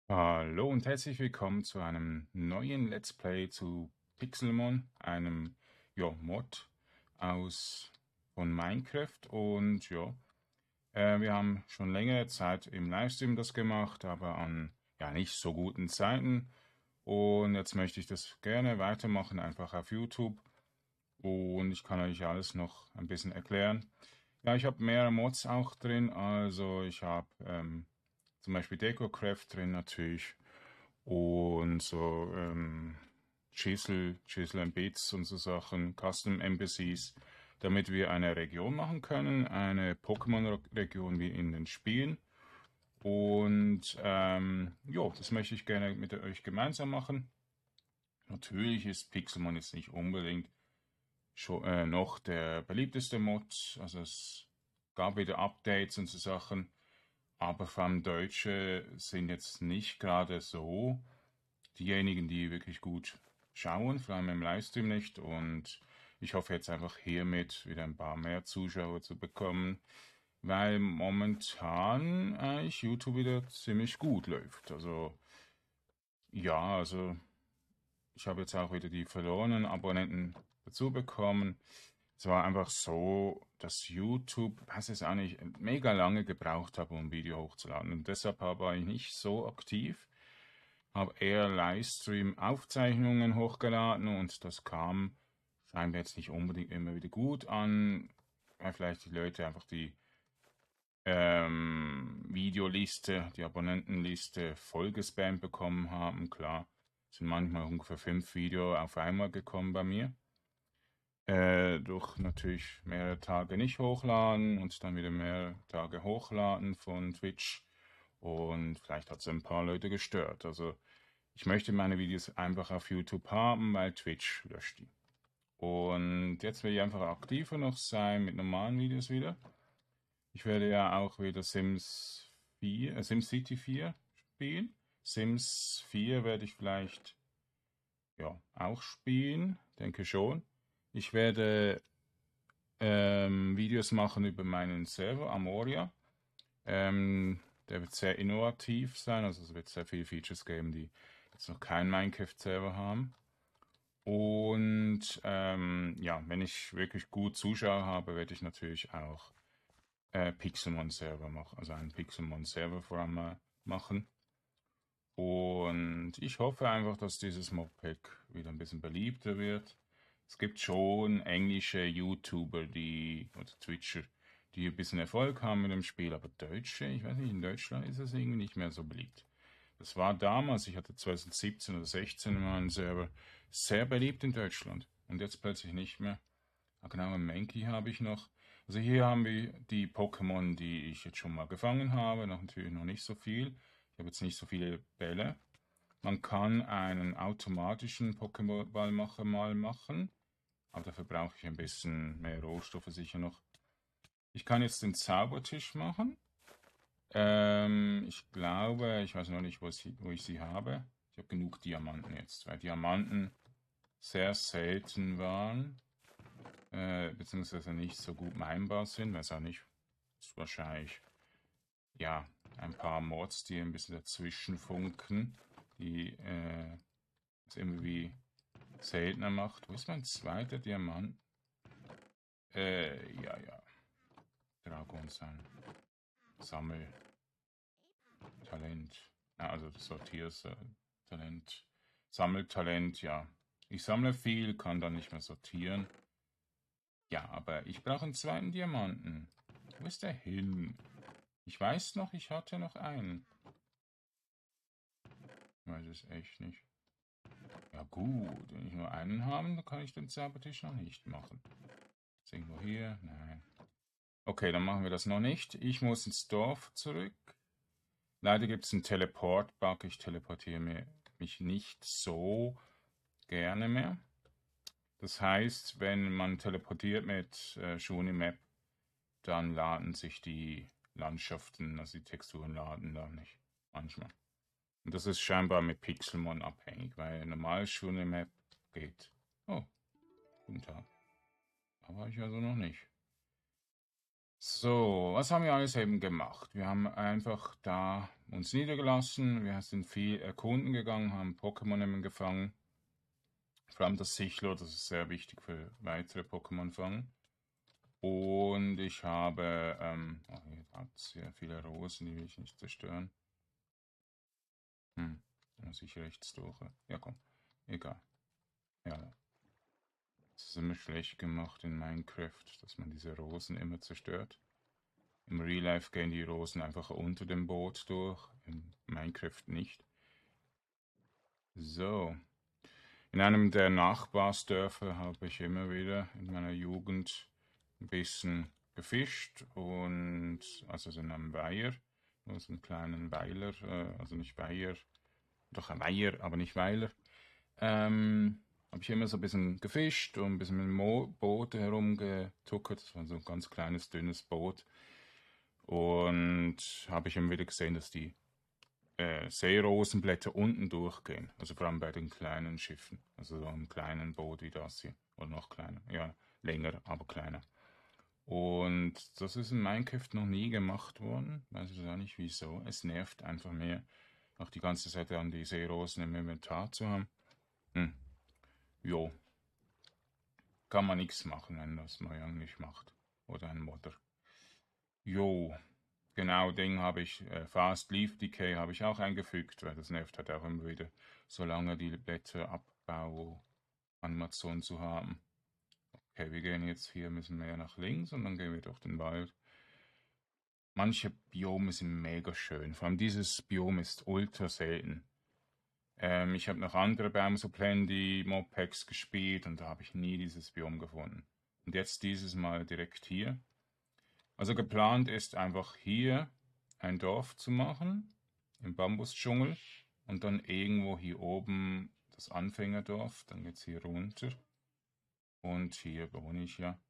Hallo und herzlich willkommen zu einem neuen Let's Play zu Pixelmon, einem Mod von Minecraft. Und wir haben schon längere Zeit im Livestream das gemacht, aber an nicht so guten Zeiten. Und jetzt möchte ich das gerne weitermachen, einfach auf YouTube. Und ich kann euch alles noch ein bisschen erklären. Ja, ich habe mehrere Mods auch drin, also ich habe zum Beispiel DecoCraft drin natürlich und so Chisel and Bits und so Sachen, Custom Embassies, damit wir eine Region machen können, eine Pokémon-Region wie in den Spielen. Und das möchte ich gerne mit euch gemeinsam machen. Natürlich ist Pixelmon jetzt nicht unbedingt noch der beliebteste Mod, also es gab wieder Updates und so Sachen, aber vor allem Deutsche sind jetzt nicht gerade so diejenigen, die wirklich gut schauen, vor allem im Livestream nicht. Und ich hoffe jetzt einfach hiermit wieder ein paar mehr Zuschauer zu bekommen, weil momentan eigentlich YouTube wieder ziemlich gut läuft. Also ich habe jetzt auch wieder die verlorenen Abonnenten dazu bekommen. Es war einfach so, dass YouTube, weiß es auch nicht, mega lange gebraucht habe, um ein Video hochzuladen. Und deshalb war ich nicht so aktiv, habe eher Livestream-Aufzeichnungen hochgeladen und das kam scheinbar jetzt nicht unbedingt immer wieder gut an, weil vielleicht die Leute einfach die Videoliste, die Abonnentenliste vollgespammt bekommen haben. Klar, sind manchmal ungefähr 5 Videos auf einmal gekommen bei mir. Durch natürlich mehrere Tage nicht hochladen und dann wieder mehrere Tage hochladen von Twitch. Und vielleicht hat es ein paar Leute gestört. Also ich möchte meine Videos einfach auf YouTube haben, weil Twitch löscht die. Und jetzt will ich einfach aktiver noch sein mit normalen Videos wieder. Ich werde ja auch wieder SimCity 4 spielen. Sims 4 werde ich vielleicht auch spielen, denke schon. Ich werde Videos machen über meinen Server Amoria. Der wird sehr innovativ sein, also es wird sehr viele Features geben, die jetzt noch keinen Minecraft-Server haben. Und wenn ich wirklich gut Zuschauer habe, werde ich natürlich auch Pixelmon-Server machen, also einen Pixelmon-Server vor allem machen. Und ich hoffe einfach, dass dieses Modpack wieder ein bisschen beliebter wird. Es gibt schon englische YouTuber, oder Twitcher, die ein bisschen Erfolg haben mit dem Spiel, aber Deutsche, ich weiß nicht, in Deutschland ist es irgendwie nicht mehr so beliebt. Das war damals, ich hatte 2017 oder 16 mal einen Server, sehr beliebt in Deutschland und jetzt plötzlich nicht mehr. Ah, genau, einen Mankey habe ich noch. Also hier haben wir die Pokémon, die ich jetzt schon mal gefangen habe, natürlich noch nicht so viel. Ich habe jetzt nicht so viele Bälle. Man kann einen automatischen Pokéballmacher mal machen, aber dafür brauche ich ein bisschen mehr Rohstoffe sicher noch. Ich kann jetzt den Zaubertisch machen. Ich glaube, ich weiß noch nicht, wo ich sie habe. Ich habe genug Diamanten jetzt, weil Diamanten sehr selten waren, beziehungsweise nicht so gut minbar sind, weiß auch nicht. Ist wahrscheinlich, ja, ein paar Mods, die ein bisschen dazwischen funken, die es irgendwie seltener macht. Wo ist mein zweiter Diamant? Ja. Dragon sein. Sammeltalent. Also das Sortiertalent. Sammeltalent, ja. Ich sammle viel, kann dann nicht mehr sortieren. Ja, aber ich brauche einen zweiten Diamanten. Wo ist der hin? Ich weiß noch, ich hatte noch einen. Ich weiß es echt nicht. Ja gut, wenn ich nur einen habe, dann kann ich den Zaubertisch noch nicht machen. Ist irgendwo hier? Nein. Okay, dann machen wir das noch nicht. Ich muss ins Dorf zurück. Leider gibt es einen Teleport-Bug. Ich teleportiere mich nicht so gerne mehr. Das heißt, wenn man teleportiert mit Shuni-Map, dann laden sich die Landschaften, also die Texturen laden da nicht. Manchmal. Und das ist scheinbar mit Pixelmon abhängig, weil normal Shuni-Map geht. Oh, guten Tag. Da war ich also noch nicht. So, was haben wir alles eben gemacht? Wir haben einfach da uns niedergelassen, wir sind viel erkunden gegangen, haben Pokémon eben gefangen. Vor allem das Sichlo, das ist sehr wichtig für weitere Pokémon-Fang. Und ich habe, hier hat es sehr viele Rosen, die will ich nicht zerstören. Da muss ich rechts durch. Ja, komm, egal. Ja, das ist immer schlecht gemacht in Minecraft, dass man diese Rosen immer zerstört. Im Real Life gehen die Rosen einfach unter dem Boot durch, in Minecraft nicht. So, in einem der Nachbarsdörfer habe ich immer wieder in meiner Jugend ein bisschen gefischt und also so in einem Weiher, nur so einen kleinen Weiler, also nicht Weiher, doch ein Weiher, aber nicht Weiler. Habe ich immer so ein bisschen gefischt und ein bisschen mit dem Boot herumgetuckert. Das war so ein ganz kleines, dünnes Boot. Und habe ich immer wieder gesehen, dass die Seerosenblätter unten durchgehen. Also vor allem bei den kleinen Schiffen. Also so einem kleinen Boot wie das hier. Oder noch kleiner. Ja, länger, aber kleiner. Und das ist in Minecraft noch nie gemacht worden. Weiß ich auch nicht wieso. Es nervt einfach mehr, auch die ganze Zeit an die Seerosen im Inventar zu haben. Jo, kann man nichts machen, wenn das Mojang nicht macht. Oder ein Modder. Jo, genau, Ding habe ich, Fast Leaf Decay habe ich auch eingefügt, weil das nervt halt auch immer wieder, solange die Blätterabbau-Animation zu haben. Okay, wir gehen jetzt hier ein bisschen mehr nach links und dann gehen wir durch den Wald. Manche Biome sind mega schön, vor allem dieses Biom ist ultra selten. Ich habe noch andere Baumsuplendi Mopeds gespielt und da habe ich nie dieses Biom gefunden. Und jetzt dieses Mal direkt hier. Also geplant ist einfach hier ein Dorf zu machen, im Bambusdschungel und dann irgendwo hier oben das Anfängerdorf, dann geht es hier runter und hier wohne ich ja.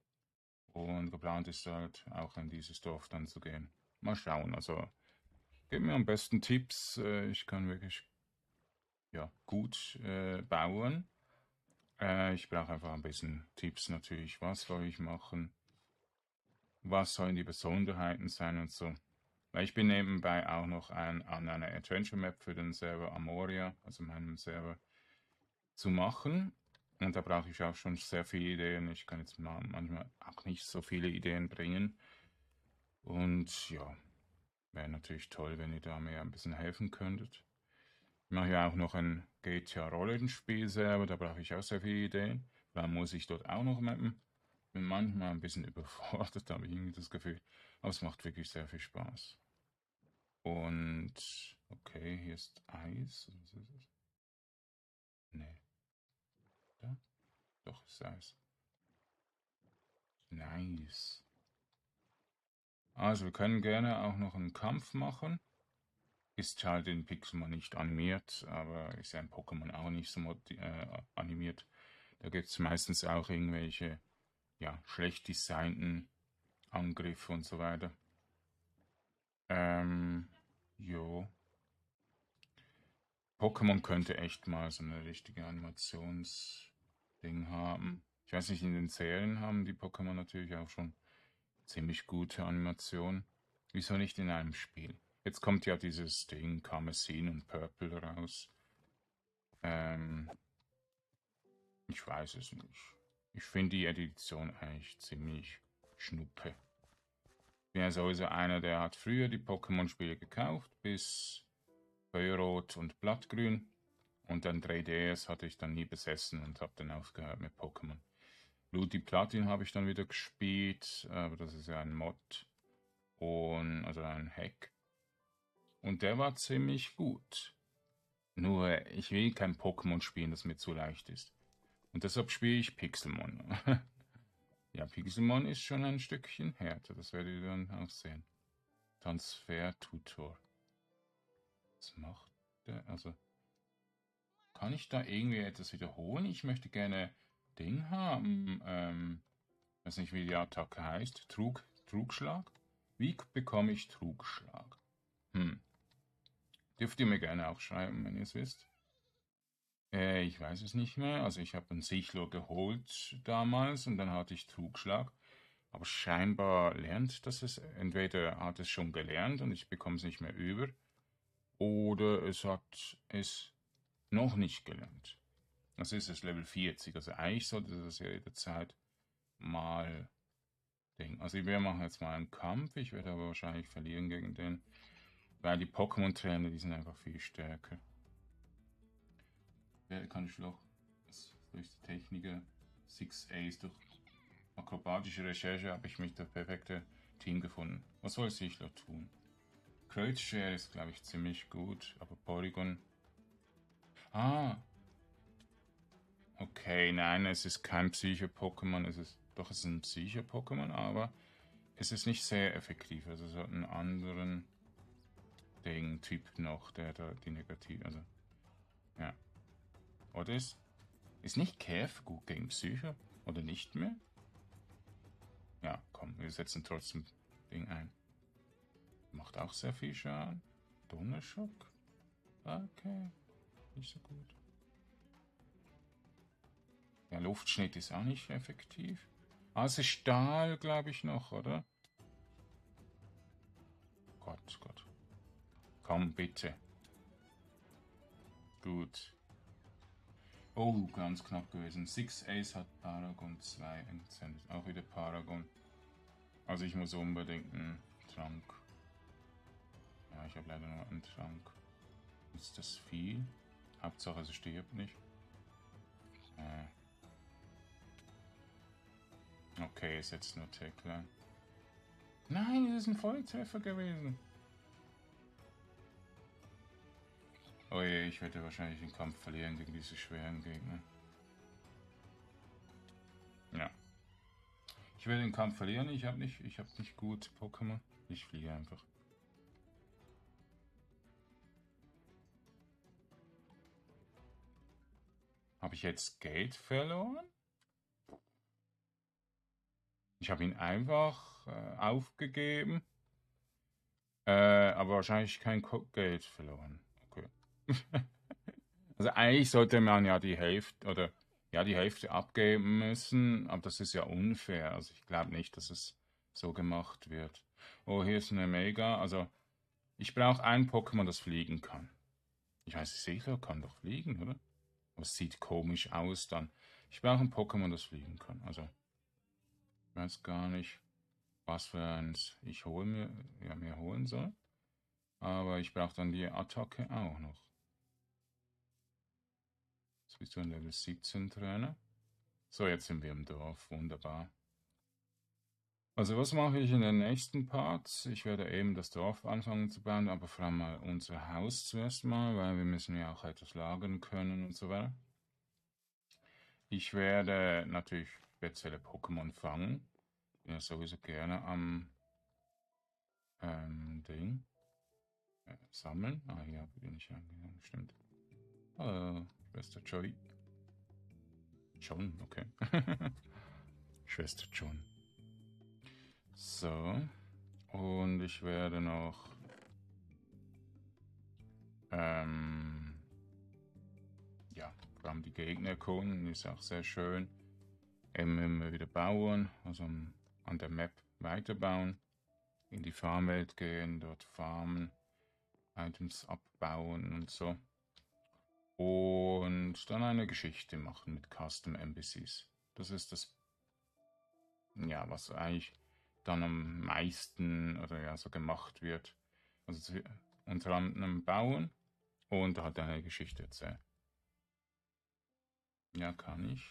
Und geplant ist halt auch in dieses Dorf dann zu gehen. Mal schauen, also gib mir am besten Tipps, ich kann wirklich ja, gut bauen. Ich brauche einfach ein bisschen Tipps natürlich, was soll ich machen, was sollen die Besonderheiten sein und so. Weil ich bin nebenbei auch noch an einer Adventure Map für den Server Amoria, also meinem Server, zu machen. Und da brauche ich auch schon sehr viele Ideen. Ich kann jetzt manchmal auch nicht so viele Ideen bringen. Und ja, wäre natürlich toll, wenn ihr da mir ein bisschen helfen könntet. Ich mache ja auch noch ein GTA-Rollenspiel-Server, da brauche ich auch sehr viele Ideen. Da muss ich dort auch noch mappen. Bin manchmal ein bisschen überfordert, habe ich irgendwie das Gefühl. Aber es macht wirklich sehr viel Spaß. Und okay, hier ist Eis. Was ist es? Nee, da? Doch, ist Eis. Nice. Also, wir können gerne auch noch einen Kampf machen. Ist halt in Pixelmon nicht animiert, aber ist ja in Pokémon auch nicht so animiert. Da gibt es meistens auch irgendwelche, ja, schlecht designten Angriffe und so weiter. Jo. Pokémon könnte echt mal so eine richtige Animationsding haben. Ich weiß nicht, in den Serien haben die Pokémon natürlich auch schon ziemlich gute Animationen. Wieso nicht in einem Spiel? Jetzt kommt ja dieses Ding Karmesin und Purple raus. Ich weiß es nicht. Ich finde die Edition eigentlich ziemlich schnuppe. Ich bin ja sowieso einer, der hat früher die Pokémon-Spiele gekauft, bis Feuerrot und Blattgrün. Und dann 3DS hatte ich dann nie besessen und habe dann aufgehört mit Pokémon. Ludi Platin habe ich dann wieder gespielt, aber das ist ja ein Mod und also ein Hack. Und der war ziemlich gut. Nur ich will kein Pokémon spielen, das mir zu leicht ist. Und deshalb spiele ich Pixelmon. Ja, Pixelmon ist schon ein Stückchen härter, das werdet ihr dann auch sehen. Transfer-Tutor. Was macht der? Also, kann ich da irgendwie etwas wiederholen? Ich möchte gerne Ding haben. Weiß nicht, wie die Attacke heißt. Trugschlag? Wie bekomme ich Trugschlag? Dürft ihr mir gerne auch schreiben, wenn ihr es wisst. Ich weiß es nicht mehr. Also ich habe einen Sichlo geholt damals und dann hatte ich Trugschlag. Aber scheinbar lernt das es, entweder hat es schon gelernt und ich bekomme es nicht mehr über, oder es hat es noch nicht gelernt. Das ist es Level 40, also eigentlich sollte das ja jederzeit mal denken. Also wir machen jetzt mal einen Kampf, ich werde aber wahrscheinlich verlieren gegen den, weil die Pokémon-Trainer, die sind einfach viel stärker. Wer kann ich noch durch die Techniker 6 A's durch akrobatische Recherche habe ich mich das perfekte Team gefunden. Was soll Sichler tun? Kreuzshare ist, glaube ich, ziemlich gut, aber Porygon. Ah, okay, nein, es ist kein Psycho-Pokémon, es ist ein Psycho-Pokémon, aber es ist nicht sehr effektiv. Also es hat einen anderen Typ noch, der da die Negativ, also ja. Oder ist nicht Kev gut gegen Psycho? Oder nicht mehr? Ja, komm, wir setzen trotzdem Ding ein. Macht auch sehr viel Schaden. Donnerschock? Okay, nicht so gut. Ja, Luftschnitt ist auch nicht effektiv. Ah, es ist Stahl, glaube ich, noch, oder? Gott, Gott. Komm, bitte. Gut. Oh, ganz knapp gewesen. 6 Ace hat Paragon 2 entsendet. Auch wieder Paragon. Also ich muss unbedingt einen Trank. Ja, ich habe leider nur einen Trank. Ist das viel? Hauptsache, es stirbt nicht. Okay, ist jetzt nur Tackler. Nein, das ist ein Volltreffer gewesen. Oh je, ich werde wahrscheinlich den Kampf verlieren gegen diese schweren Gegner. Ja. Ich werde den Kampf verlieren, ich habe nicht gut Pokémon. Ich fliege einfach. Habe ich jetzt Geld verloren? Ich habe ihn einfach aufgegeben. Aber wahrscheinlich kein Geld verloren. Okay. Also eigentlich sollte man ja die Hälfte oder ja die Hälfte abgeben müssen, aber das ist ja unfair. Also ich glaube nicht, dass es so gemacht wird. Oh, hier ist eine Mega. Also ich brauche ein Pokémon, das fliegen kann. Ich weiß, Sichler kann doch fliegen, oder? Aber es sieht komisch aus dann. Ich brauche ein Pokémon, das fliegen kann. Also ich weiß gar nicht, was für eins ich mir holen soll. Aber ich brauche dann die Attacke auch noch. Jetzt bist du ein Level 17 Trainer. So, jetzt sind wir im Dorf. Wunderbar. Also was mache ich in den nächsten Parts? Ich werde eben das Dorf anfangen zu bauen, aber vor allem mal unser Haus zuerst mal, weil wir müssen ja auch etwas lagern können und so weiter. Ich werde natürlich spezielle Pokémon fangen. Ja, sowieso gerne am Ding sammeln. Ah, hier bin ich angegangen, stimmt. Hallo, Schwester Joy. John, okay. Schwester John. So. Und ich werde noch ja, vor allem die Gegner erkunden, ist auch sehr schön. Immer wieder bauen, also an der Map weiterbauen, in die Farmwelt gehen, dort farmen, Items abbauen und so. Und dann eine Geschichte machen mit Custom NPCs. Das ist das, ja, was eigentlich dann am meisten oder ja so gemacht wird. Also unter anderem bauen und halt eine Geschichte erzählen. Ja, kann ich.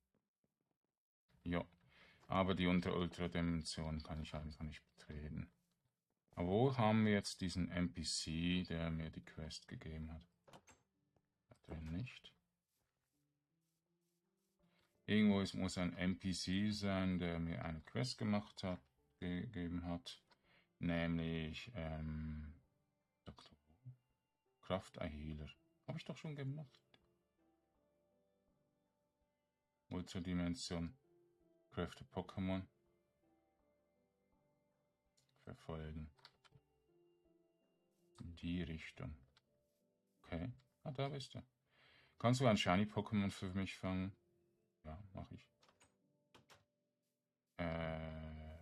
Ja, aber die Ultradimension kann ich einfach nicht betreten. Aber wo haben wir jetzt diesen NPC, der mir die Quest gegeben hat? Da drin nicht. Irgendwo muss ein NPC sein, der mir eine Quest gegeben hat. Nämlich, Dr. Kraft Healer. Habe ich doch schon gemacht. Ultradimension. Kräfte Pokémon. Verfolgen. In die Richtung. Okay. Ah, da bist du. Kannst du ein Shiny-Pokémon für mich fangen? Ja, mache ich.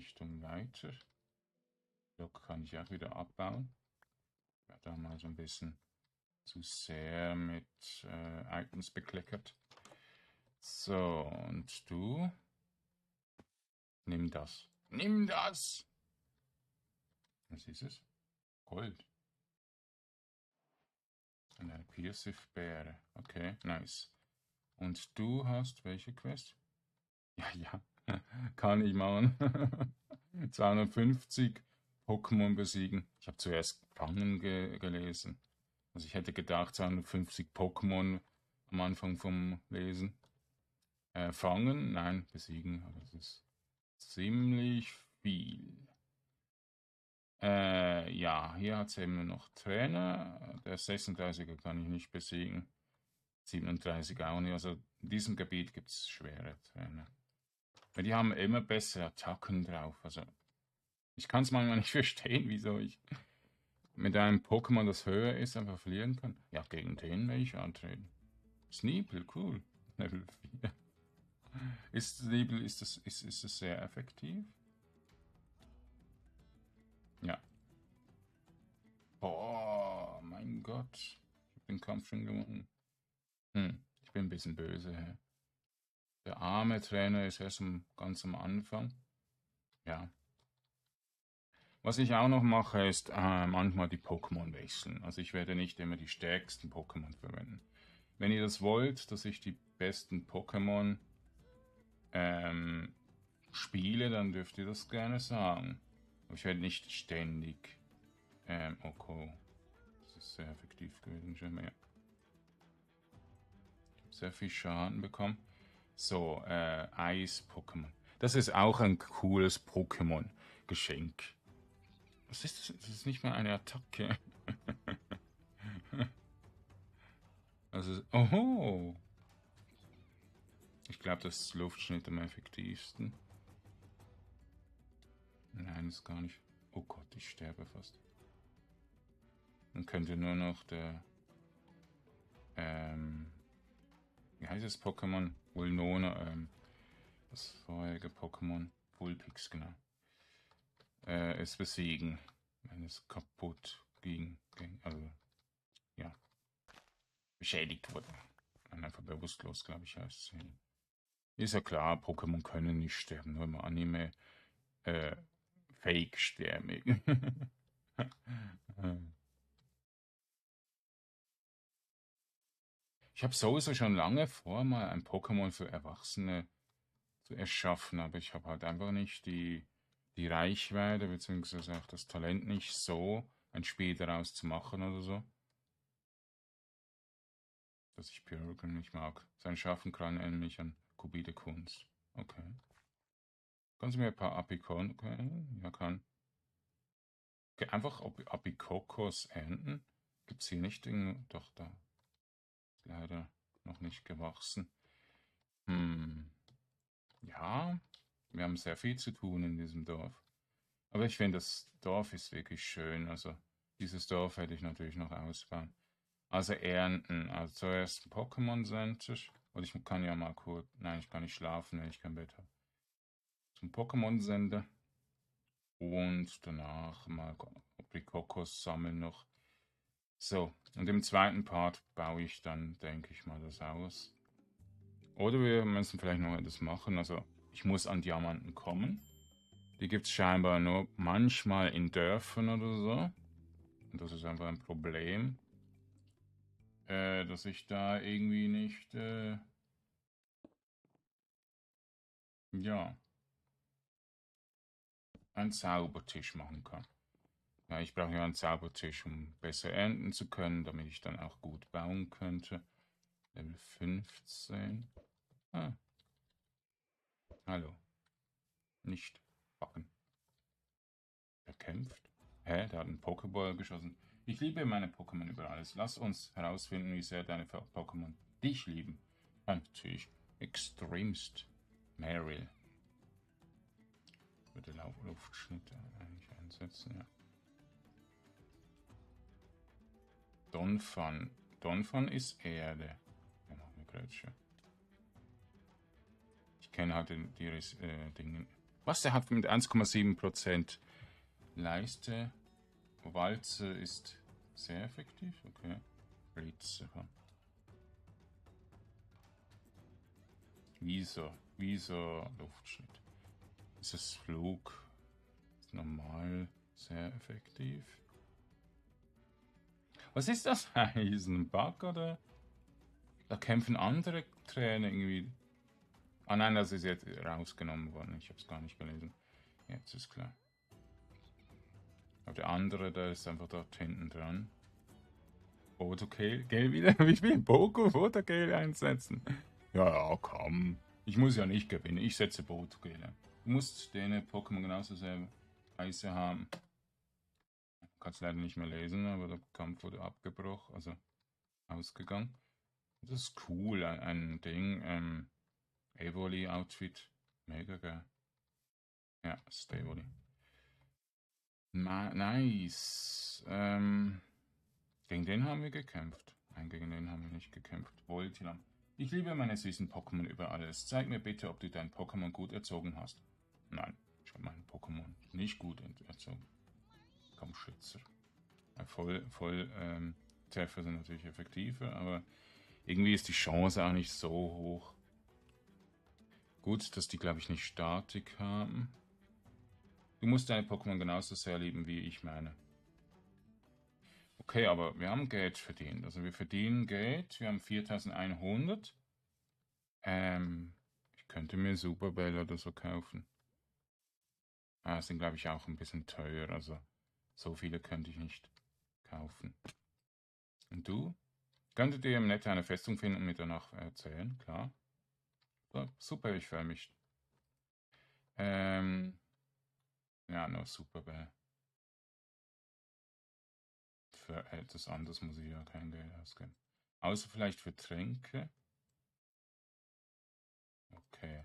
Richtung weiter. Block kann ich auch wieder abbauen. Ich werde da mal so ein bisschen zu sehr mit Items bekleckert. So, und du? Nimm das. Nimm das! Was ist es? Gold. Eine Piercif-Beere. Okay, nice. Und du hast welche Quest? Ja, ja. Kann ich machen. 250 Pokémon besiegen. Ich habe zuerst Fangen gelesen. Also ich hätte gedacht 250 Pokémon am Anfang vom Lesen. Fangen? Nein, besiegen. Aber das ist ziemlich viel. Ja, hier hat es eben nur noch Trainer. Der 36er kann ich nicht besiegen. 37 auch nicht. Also in diesem Gebiet gibt es schwere Trainer. Weil die haben immer bessere Attacken drauf. Also ich kann es manchmal nicht verstehen, wieso ich mit einem Pokémon, das höher ist, einfach verlieren kann. Ja, gegen den will ich antreten. Sneeple, cool. Level 4. Ist Sneeple, ist das sehr effektiv? Ja. Boah, mein Gott. Ich habe den Kampf schon gewonnen. Ich bin ein bisschen böse. Hä? Der arme Trainer ist erst ganz am Anfang. Ja. Was ich auch noch mache, ist manchmal die Pokémon wechseln. Also ich werde nicht immer die stärksten Pokémon verwenden. Wenn ihr das wollt, dass ich die besten Pokémon spiele, dann dürft ihr das gerne sagen. Aber ich werde nicht ständig... okay. Das ist sehr effektiv gewesen, schon mehr. Ich habe sehr viel Schaden bekommen. So, Eis-Pokémon. Das ist auch ein cooles Pokémon-Geschenk. Was ist das? Das ist nicht mal eine Attacke. Also, oho. Ich glaube, das ist Luftschnitt am effektivsten. Nein, ist gar nicht. Oh Gott, ich sterbe fast. Dann könnte nur noch der, wie heißt das Pokémon? Vulnona, das vorherige Pokémon, Vulpix, genau. Es besiegen, wenn es kaputt ging, also, ja, beschädigt wurde. Einfach bewusstlos, glaube ich, heißt es. Ist ja klar, Pokémon können nicht sterben, nur im Anime, Fake sterben. Ich habe sowieso schon lange vor, mal ein Pokémon für Erwachsene zu erschaffen, aber ich habe halt einfach nicht die Reichweite beziehungsweise auch das Talent nicht so, ein Spiel daraus zu machen oder so. Dass ich Pyrogan nicht mag. Sein Schaffenkran erinnert mich an Kubide Kunst. Okay. Kannst du mir ein paar Apikon... Ja, kann. Okay, einfach Apikokos ernten. Gibt's hier nicht in... Doch, da. Ist leider noch nicht gewachsen. Ja, wir haben sehr viel zu tun in diesem Dorf. Aber ich finde, das Dorf ist wirklich schön. Also, dieses Dorf hätte ich natürlich noch ausbauen. Also ernten. Also zuerst ein Pokémon Center. Und ich kann ja mal kurz... Nein, ich kann nicht schlafen, wenn ich kein Bett habe. Zum Pokémon Center. Und danach mal Aprikokos sammeln noch. So, und im zweiten Part baue ich dann, denke ich mal, das aus. Oder wir müssen vielleicht noch etwas machen. Also, ich muss an Diamanten kommen. Die gibt es scheinbar nur manchmal in Dörfern oder so. Und das ist einfach ein Problem. Dass ich da irgendwie nicht, ja, einen Zaubertisch machen kann. Ja, ich brauche ja einen Zaubertisch, um besser ernten zu können, damit ich dann auch gut bauen könnte. Level 15. Ah. Hallo. Nicht backen. Er kämpft. Hä? Der hat einen Pokéball geschossen. Ich liebe meine Pokémon über alles. Lass uns herausfinden, wie sehr deine Pokémon dich lieben. Ja, natürlich. Extremst. Meryl. Ich würde Luftschnitte eigentlich einsetzen, ja. Donphan. Donphan ist Erde. Ja, noch eine Grätsche. Ich kenne halt die Dinge. Was, der hat mit 1,7% Leiste. Walze ist sehr effektiv. Okay. Blitze. Visor, Luftschnitt. Ist das Flug? Ist normal sehr effektiv. Was ist das? Ist ein Bug oder? Da kämpfen andere Trainer irgendwie. Ah nein, das ist jetzt rausgenommen worden. Ich habe es gar nicht gelesen. Jetzt ist klar. Aber der andere, der ist einfach dort hinten dran. Photogale wieder? Wie viel Poco Photogale einsetzen? Ja, komm. Ich muss ja nicht gewinnen. Ich setze Photogale ein. Du musst deine Pokémon genauso sehr heiße haben. Kannst leider nicht mehr lesen, aber der Kampf wurde abgebrochen, also ausgegangen. Das ist cool, ein Ding, Evoli-Outfit. Mega geil. Ja, das ist Evoli. Nice. Gegen den haben wir gekämpft. Nein, gegen den haben wir nicht gekämpft. Voltilam. Ich liebe meine süßen Pokémon über alles. Zeig mir bitte, ob du dein Pokémon gut erzogen hast. Nein, ich habe meinen Pokémon nicht gut erzogen. Komm, Schützer. Treffer sind natürlich effektiver, aber irgendwie ist die Chance auch nicht so hoch. Gut, dass die, glaube ich, nicht Statik haben. Du musst deine Pokémon genauso sehr lieben, wie ich meine. Okay, aber wir haben Geld verdient. Also wir verdienen Geld. Wir haben 4100. Ich könnte mir Superbell oder so kaufen. Sind, glaube ich, auch ein bisschen teuer. Also so viele könnte ich nicht kaufen. Und du? Könntet ihr im Netz eine Festung finden und mir danach erzählen? Klar. So, super, ich freue mich. Ja, nur Superbell. Für etwas anderes muss ich ja kein Geld ausgeben. Außer vielleicht für Tränke. Okay.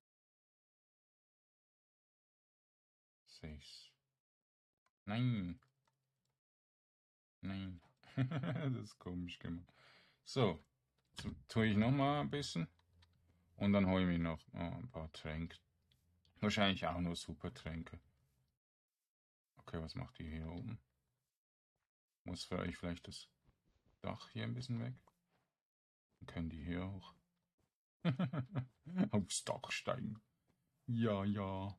6. Nein. Nein. Das ist komisch gemacht. So. Tue ich nochmal ein bisschen. Und dann hole ich mir noch ein paar Tränke. Wahrscheinlich auch nur Supertränke. Okay, was macht die hier oben? Muss für euch vielleicht das Dach hier ein bisschen weg. Dann können die hier hoch. Aufs Dach steigen. Ja, ja.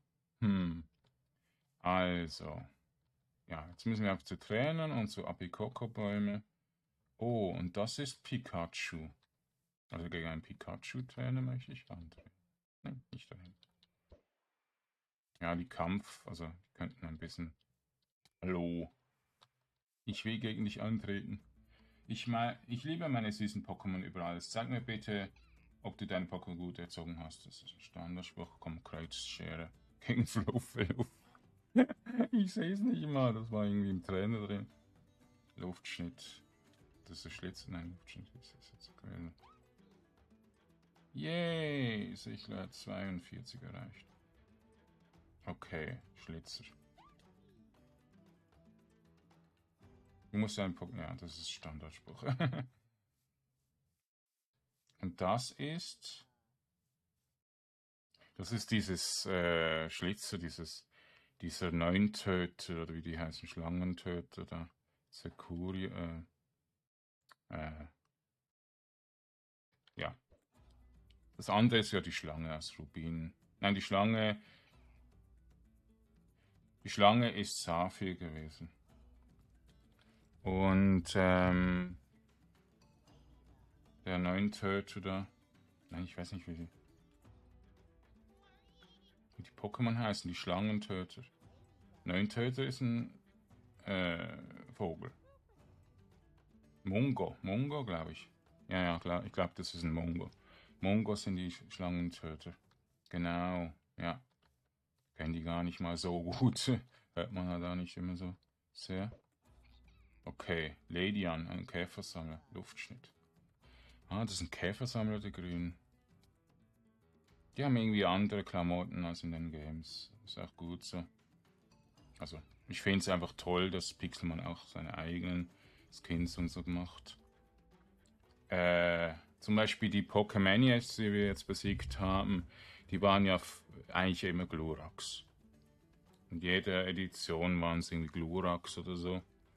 Also. Ja, jetzt müssen wir auch zu Tränen und zu Apikoko-Bäume. Oh, und das ist Pikachu. Also gegen einen Pikachu-Trainer möchte ich antreten. Nein, nicht dahin. Ja, die Kampf, also die könnten ein bisschen... Hallo. Ich will gegen dich antreten. Ich liebe meine süßen Pokémon über alles. Sag mir bitte, ob du deine Pokémon gut erzogen hast. Das ist ein Standardspruch. Komm, Kreuzschere gegen Fluffeluff. Ich sehe es nicht mal. Das war irgendwie im Trainer drin. Luftschnitt. Das ist der Schlitz. Nein, Luftschnitt ist das jetzt gewesen. Yay! Sichler hat 42 erreicht. Okay, Schlitzer. Du musst einen Pokémon. Ja, das ist Standardspruch. Und das ist dieses Schlitzer, dieser Neuntöter, oder wie die heißen, Schlangentöter da. Sekuri, ja. Das andere ist ja die Schlange aus Rubin. Nein, die Schlange ist Saphir gewesen. Und der Neuntöter da. Nein, ich weiß nicht, wie die Pokémon heißen, die Schlangentöter. Neuntöter ist ein Vogel. Mungo, glaube ich. Ja, klar, ich glaube, das ist ein Mungo. Mungos sind die Schlangentöter. Genau, ja. Kennen die gar nicht mal so gut. Hört man ja da nicht immer so sehr. Okay, Ledian, ein Käfersammler. Luftschnitt. Ah, das ist ein Käfersammler, der Grünen. Die haben irgendwie andere Klamotten als in den Games. Ist auch gut so. Also, ich finde es einfach toll, dass Pixelmon auch seine eigenen Skins und so macht. Zum Beispiel die Pokémaniacs, die wir jetzt besiegt haben, Die waren ja eigentlich immer Glurak. In jeder Edition waren es irgendwie Glurak oder so.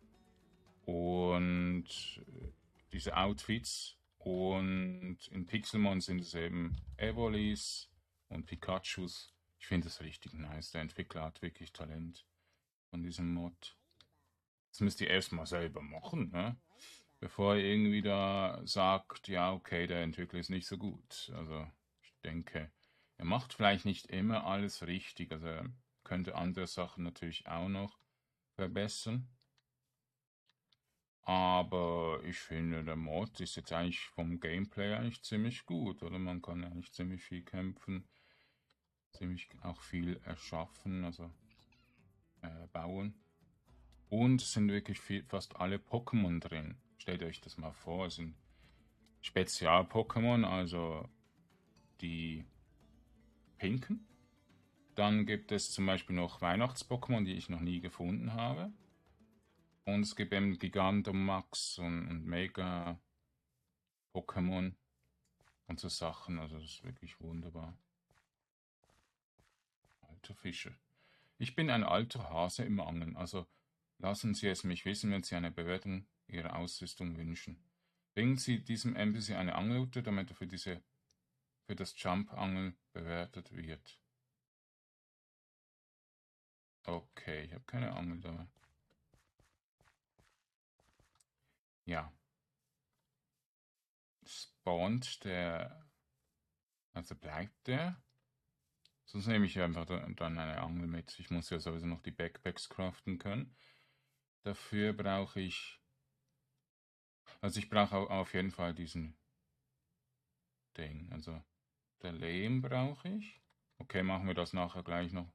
Und diese Outfits. Und in Pixelmon sind es eben Evolis und Pikachus. Ich finde das richtig nice. Der Entwickler hat wirklich Talent von diesem Mod. Das müsst ihr erstmal selber machen, ne? Bevor ihr irgendwie da sagt, ja, okay, der Entwickler ist nicht so gut. Also ich denke, er macht vielleicht nicht immer alles richtig. Also er könnte andere Sachen natürlich auch noch verbessern. Aber ich finde, der Mod ist jetzt eigentlich vom Gameplay eigentlich ziemlich gut, oder? Man kann eigentlich ziemlich viel kämpfen, ziemlich auch viel erschaffen, also bauen. Und es sind wirklich fast alle Pokémon drin. Stellt euch das mal vor, es sind Spezial-Pokémon, also die pinken. Dann gibt es zum Beispiel noch Weihnachts-Pokémon, die ich noch nie gefunden habe. Und es gibt eben Gigantamax und Mega-Pokémon und so Sachen. Also das ist wirklich wunderbar. Alter Fische. Ich bin ein alter Hase im Angeln, also lassen Sie es mich wissen, wenn Sie eine Bewertung Ihrer Ausrüstung wünschen. Bringen Sie diesem NPC eine Angelrute, damit er für das Jump-Angeln bewertet wird. Okay, ich habe keine Angel dabei. Ja. Spawnt der. Also bleibt der? Sonst nehme ich einfach dann eine Angel mit. Ich muss ja sowieso noch die Backpacks craften können. Dafür brauche ich. Also ich brauche auf jeden Fall diesen Ding. Also der Lehm brauche ich. Okay, machen wir das nachher gleich noch.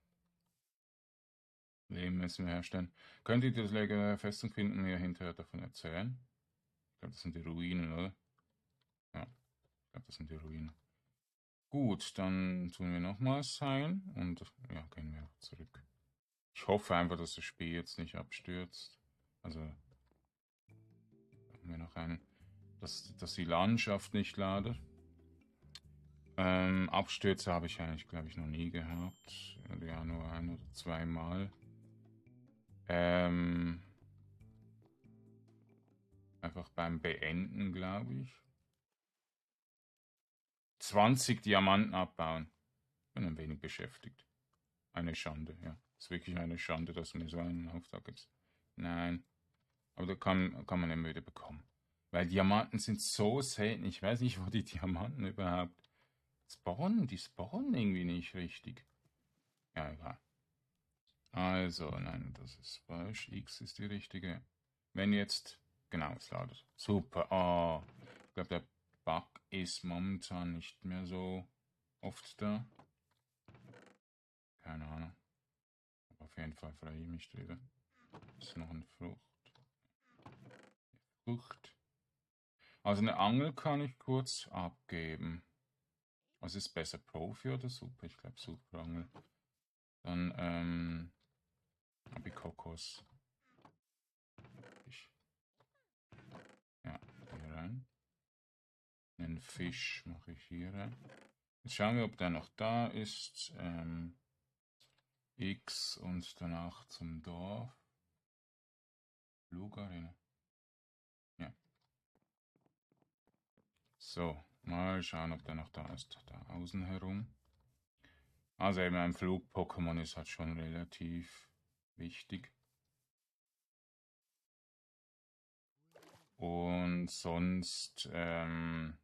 Lehm müssen wir herstellen. Könnt ihr das Lager der Festung finden und mir hinterher davon erzählen? Ich glaube, das sind die Ruinen, oder? Ja, ich glaube, das sind die Ruinen. Gut, dann tun wir nochmals heilen und ja, gehen wir zurück. Ich hoffe einfach, dass das Spiel jetzt nicht abstürzt. Also haben wir noch einen, dass die Landschaft nicht ladet. Abstürze habe ich eigentlich, glaube ich, noch nie gehabt. Ja, nur ein oder zweimal. Einfach beim Beenden, glaube ich. 20 Diamanten abbauen. Bin ein wenig beschäftigt. Eine Schande, ja. Ist wirklich eine Schande, dass mir so ein Auftrag ist. Nein. Aber da kann man immer wieder bekommen. Weil Diamanten sind so selten. Ich weiß nicht, wo die Diamanten überhaupt spawnen. Die spawnen irgendwie nicht richtig. Ja, egal. Also, nein, das ist falsch. X ist die richtige. Wenn jetzt. Genau, es ladet. Super. Oh, ich glaube, der Bug ist momentan nicht mehr so oft da. Keine Ahnung. Aber auf jeden Fall freue ich mich drüber. Das ist noch eine Frucht. Frucht. Also eine Angel kann ich kurz abgeben. Was ist besser, Profi oder Super? Ich glaube Superangel. Dann habe ich Kokos. Ja, hier rein. Einen Fisch mache ich hier rein. Jetzt schauen wir, ob der noch da ist. X und danach zum Dorf. Flugarena. Ja. So, mal schauen, ob der noch da ist. Da außen herum. Also eben ein Flug-Pokémon ist halt schon relativ wichtig. Und sonst eben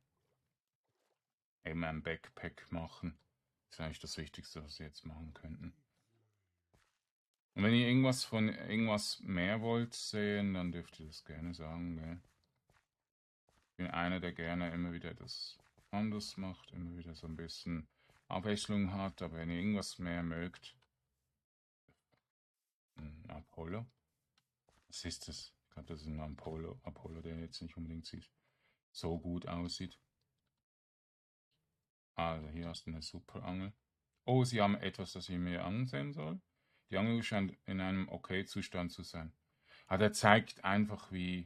ein Backpack machen. Das ist eigentlich das Wichtigste, was wir jetzt machen könnten. Und wenn ihr irgendwas von irgendwas mehr wollt sehen, dann dürft ihr das gerne sagen, gell? Ich bin einer, der gerne immer wieder das anders macht, immer wieder so ein bisschen Abwechslung hat, aber wenn ihr irgendwas mehr mögt, ein Apollo. Was ist das? Ich glaube, das ist ein Apollo, der jetzt nicht unbedingt so gut aussieht. Also hier hast du eine super Angel. Oh, Sie haben etwas, das ich mir ansehen soll. Die Angel scheint in einem Okay-Zustand zu sein. Ah, der zeigt einfach, wie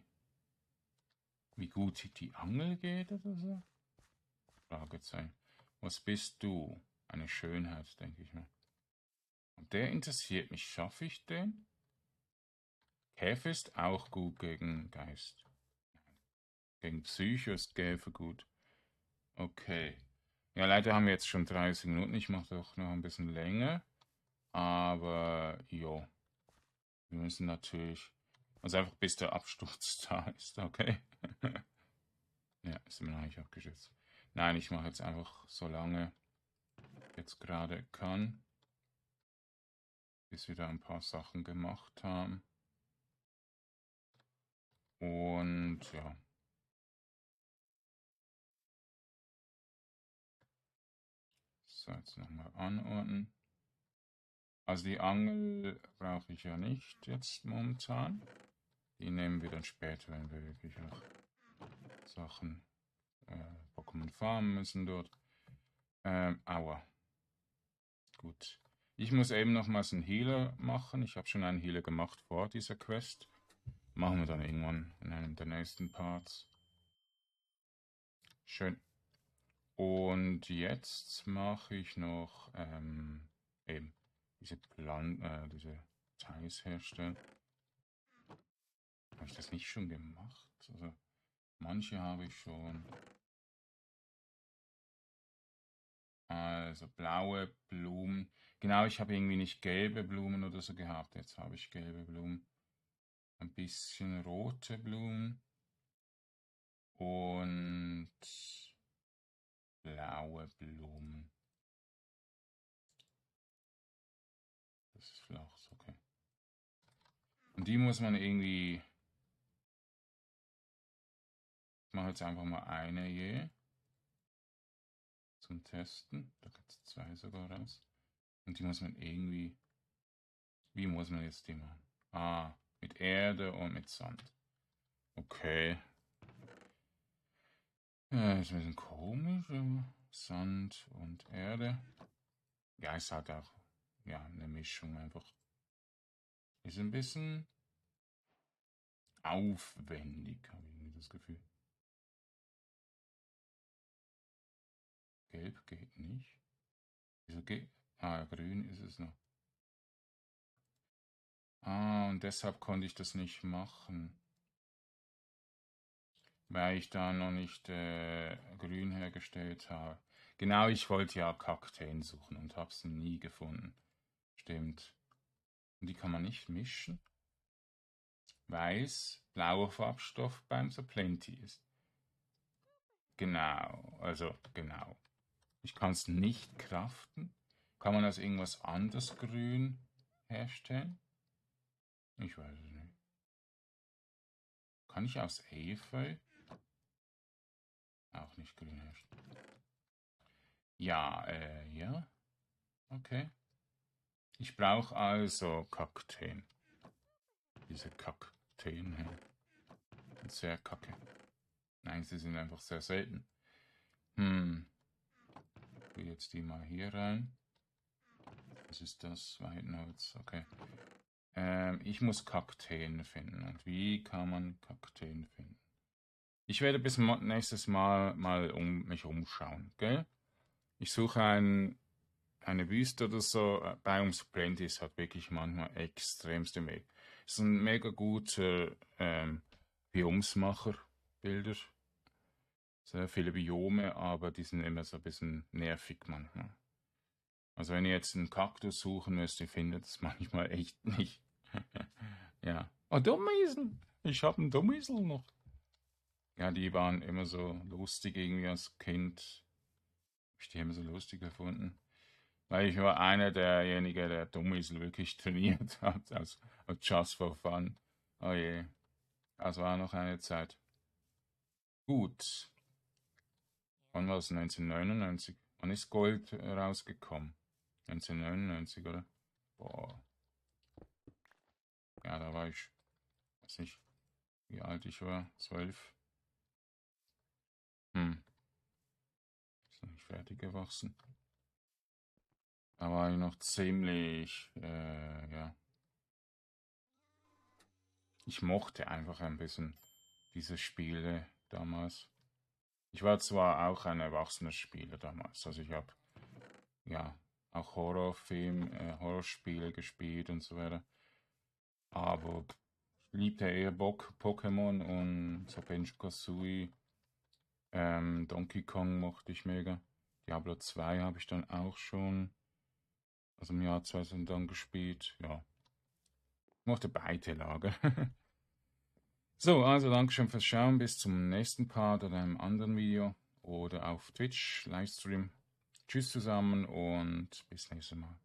gut die Angel geht oder so? Fragezeichen. Was bist du? eine Schönheit, denke ich mir. Und der interessiert mich. Schaffe ich den? Käfer ist auch gut gegen Geist. Gegen Psycho ist Käfer gut. Okay. Ja, leider haben wir jetzt schon 30 Minuten. Ich mache doch noch ein bisschen länger. Aber, jo. Wir müssen natürlich... Also einfach bis der Absturz da ist, okay? Ja, ist immer noch nicht abgestürzt. Nein, ich mache jetzt einfach so lange ich jetzt gerade kann, bis wir da ein paar Sachen gemacht haben. Und ja. So, jetzt nochmal anordnen. Also die Angel brauche ich ja nicht jetzt momentan. Die nehmen wir dann später, wenn wir wirklich auch Sachen Pokémon farmen müssen dort. Aua. Gut. Ich muss eben nochmals einen Healer machen. Ich habe schon einen Healer gemacht vor dieser Quest. Machen wir dann irgendwann in einem der nächsten Parts. Schön. Und jetzt mache ich noch eben diese Teils herstellen. Habe ich das nicht schon gemacht? Also manche habe ich schon. Also blaue Blumen. Genau, ich habe irgendwie nicht gelbe Blumen oder so gehabt. Jetzt habe ich gelbe Blumen. Ein bisschen rote Blumen. Und blaue Blumen. Das ist flach, okay. Und die muss man irgendwie... Ich mache jetzt einfach mal eine je. Zum Testen. Da gibt es 2 sogar raus. Und die muss man irgendwie... Wie muss man jetzt die machen? Ah, mit Erde und mit Sand. Okay. Ja, ist ein bisschen komisch, aber Sand und Erde. Ja, ist halt auch ja, eine Mischung einfach. Ist ein bisschen aufwendig, habe ich irgendwie das Gefühl. Gelb geht nicht. Wieso geht? Ah, grün ist es noch. Ah, und deshalb konnte ich das nicht machen. Weil ich da noch nicht grün hergestellt habe. Genau, ich wollte ja Kakteen suchen und habe sie nie gefunden. Stimmt. Und die kann man nicht mischen. Weiß, blauer Farbstoff beim Supplenty ist. Genau, also genau. Ich kann es nicht craften. Kann man aus irgendwas anderes grün herstellen? Ich weiß es nicht. Kann ich aus Efeu auch nicht grün herstellen? Ja, ja. Okay. Ich brauche also Kakteen. Diese Kakteen hier. Sehr kacke. Nein, sie sind einfach sehr selten. Ich will jetzt die mal hier rein. Was ist das? Weidenholz. Okay. Ich muss Kakteen finden. Und wie kann man Kakteen finden? Ich werde bis nächstes Mal mich umschauen, gell? Ich suche eine Wüste oder so. Biomes Plenty ist halt wirklich manchmal extremste Weg. Ist ein mega guter Biomsmacher, Bilder. Sehr viele Biome, aber die sind immer so ein bisschen nervig manchmal. Also wenn ihr jetzt einen Kaktus suchen müsst, ihr findet es manchmal echt nicht. Ja. Oh, Dummiesel! Ich habe einen Dummiesel noch. Ja, die waren immer so lustig irgendwie als Kind. Hab ich die immer so lustig gefunden. Weil ich war einer derjenigen, der Dummiesel wirklich trainiert hat, als Just for Fun. Oh je. Das war noch eine Zeit. Gut. Wann war es? 1999. Wann ist Gold rausgekommen? 1999, oder? Boah. Ja, da war ich, weiß nicht, wie alt ich war. 12. Ist noch nicht fertig gewachsen. Da war ich noch ziemlich, ja. Ich mochte einfach ein bisschen diese Spiele damals. Ich war zwar auch ein erwachsener Spieler damals, also ich habe ja, auch Horrorspiele gespielt und so weiter. Aber ich liebte eher Pokémon und so Banjo-Kazooie. Donkey Kong mochte ich mega. Diablo 2 habe ich dann auch schon, also im Jahr 2000 dann gespielt. Ja, mochte beide Lager. So, also Dankeschön fürs Schauen. Bis zum nächsten Part oder einem anderen Video oder auf Twitch, Livestream. Tschüss zusammen und bis nächstes Mal.